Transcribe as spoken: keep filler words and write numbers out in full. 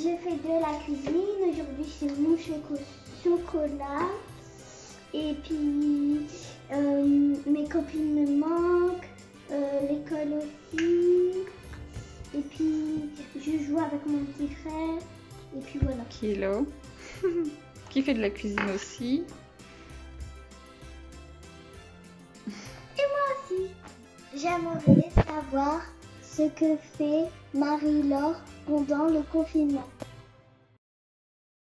je fais de la cuisine. Aujourd'hui, c'est mon choco chocolat. Et puis, euh, mes copines me manquent, euh, l'école aussi. Et puis, je joue avec mon petit frère. Et puis voilà. Kilo, qui fait de la cuisine aussi. Et moi aussi. J'aimerais savoir ce que fait Marie-Laure pendant le confinement.